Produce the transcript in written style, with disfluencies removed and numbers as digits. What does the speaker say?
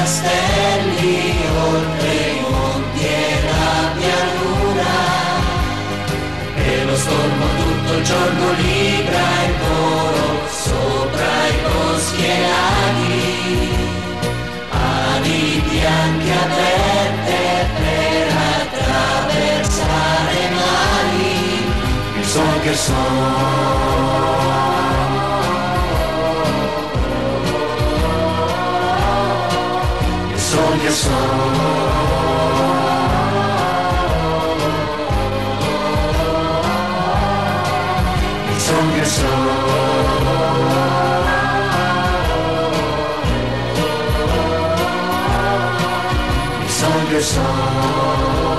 castelli, oltre i monti e la pianura, e lo stormo tutto il giorno libra il volo sopra i boschi e laghi, ali bianche aperte per attraversare mari, il son che son, che so, il son che so, il son che so.